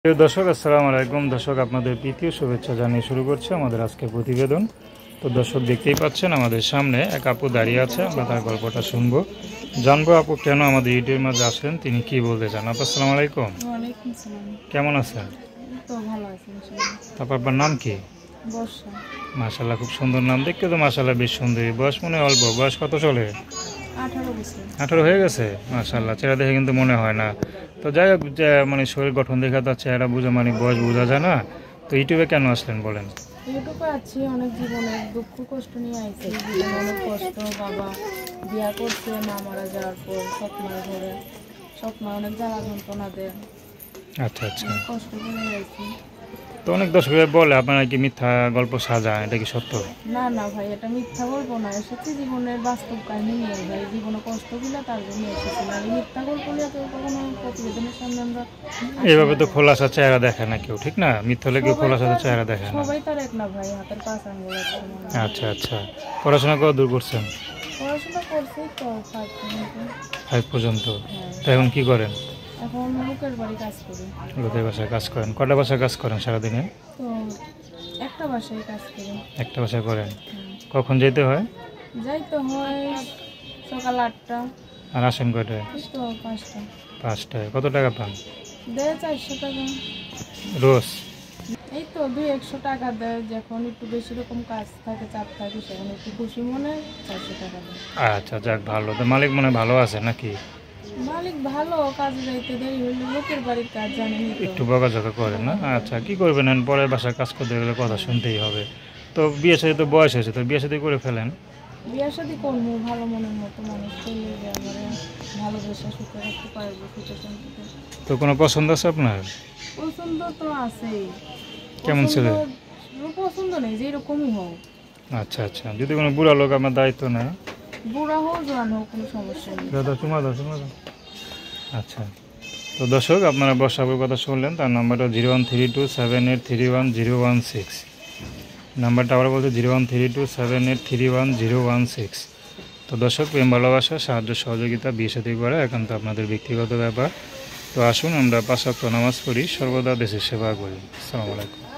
প্রিয় দর্শক, আসসালামু আলাইকুম। দর্শক, আপনাদের প্রীতীয় শুভেচ্ছা জানিয়ে শুরু করছে আমাদের আজকের প্রতিবেদন। তো দর্শক, দেখতেই পাচ্ছেন আমাদের সামনে এক আপু দাঁড়িয়ে আছে। আমরা তার গল্পটা শুনবো, জানবো আপু কেন আমাদের ইউটিউবের মাঝে আসলেন, তিনি কি বলতে চান। আপু আসসালামু আলাইকুম, ওয়ালাইকুম সালাম। কেমন আছেন? তো ভালো আছি ইনশাআল্লাহ। তারপর আপনার নাম কি? বর্ষা। মাশাআল্লাহ, খুব সুন্দর নাম, দেখতে তো মাশাআল্লাহ বেশ সুন্দরী। বয়স মনে হয় অল্প, বয়স কত চলে? 18 বছর। 18 হয়ে গেছে? মাশাআল্লাহ, চেহারা দেখে কিন্তু মনে হয় না। তো যাই হোক, যে মানে শরীর গঠন দেখা তার চেহারা বুঝে মানে বয়স বোঝা যায় না। তো ইউটিউবে কেন আসলেন বলেন? ইউটিউবে আছি অনেক জীবনের দুঃখ কষ্ট নিয়ে আইছি। জীবনে অনেক কষ্ট, বাবা বিয়া করছে, মা মারা যাওয়ার পর স্বপ্নের ঘরে স্বপ্ন অনেক জ্বালা যন্ত্রণা দেয়, আচ্ছা আচ্ছা। কষ্ট করে আইছি। তো অনেক দর্শক বলে আপনারা কি মিথ্যা গল্প সাজান, এটা কি সত্য? না না ভাই, এটা মিথ্যা গল্প না, এসেছি জীবনের বাস্তব কাহিনী নিয়ে। ভাই জীবনে কষ্টগুলো তার জন্য এসেছি, না মিথ্যা গল্প নিয়ে তো কখনো প্রতিবেদনের সামনে আমরা এইভাবে তো খোলাসা চেহারা দেখে না কেউ, ঠিক না? মিথ্যা হলে কেউ খোলাসা চেহারা দেখে না। সবাই তার এক না ভাই, হাতের পাঁচ আঙ্গুল এক সমান। আচ্ছা আচ্ছা। পড়াশোনা কত দূর করছেন? পড়াশোনা করছি তো 5 পর্যন্ত। হ্যাঁ, তো এখন কি করেন? এখন লোকের বাড়ি কাজ করি। লোকের বাসায় কাজ করেন? কটা বাসায় কাজ করেন সারাদিনে? তো একটা বাসায় কাজ করি। একটা বাসায় করেন? হুম। কখন যেতে হয়? যাইতে হয় সকাল 8টা, আর আসেন কয়টায়? এই তো 5টা। 5টায়। কত টাকা পান দেয় 400 টাকা। রোজ? এই তো 200-100 টাকা দেয়, যখন একটু বেশি রকম কাজ থাকে, চাপ থাকে, সেখানে একটু খুশি মনে 400 টাকা দেয়। আচ্ছা, যাক ভালো। তো মালিক মনে হয় ভালো আছে নাকি? মালিক ভালো, কাজে যাইতে দেরি হইলে লোকের বাড়ির কাজ জানেনই তো। একটু বকাঝকা করেন না? আচ্ছা, কি করবেন এখন, পরের বাসায় কাজ করতে গেলে কথা শুনতেই হবে। তো বিয়ে শাদী তো বয়স হয়েছে, তো বিয়ে শাদী করে ফেলেন। বিয়া শাদি করবো, ভালো মনের মতো মানুষ পেলে যে আমার ভালোবাসা সুখে রাখতে পারবো, সুখে শান্তিতে। তো কোনো পছন্দ আছে আপনার? পছন্দ তো আছেই। কেমন ছেলে? পছন্দ নেই, যে এরকমই হোক। আচ্ছা আচ্ছা। যদি কোনো বুড়া লোক আমার দায়িত্ব নেয়? বুড়া হোক জোয়ান হোক, কোনো সমস্যা নেই। দাদা চুমা দাও, চুমা দাও। আচ্ছা। তো দর্শক, আপনারা বর্ষাপুর কথা শুনলেন। তার নাম্বারটা 013278310116। নাম্বারটা আবার বলতে 013278310116। তো দর্শক, প্রেম ভালোবাসা, সাহায্য সহযোগিতা, বিয়ে শাদী করা একান্ত আপনাদের ব্যক্তিগত ব্যাপার। তো আসুন আমরা 5 ওয়াক্ত নামাজ পড়ি, সর্বদা দেশের সেবা করি। আসসালামু আলাইকুম।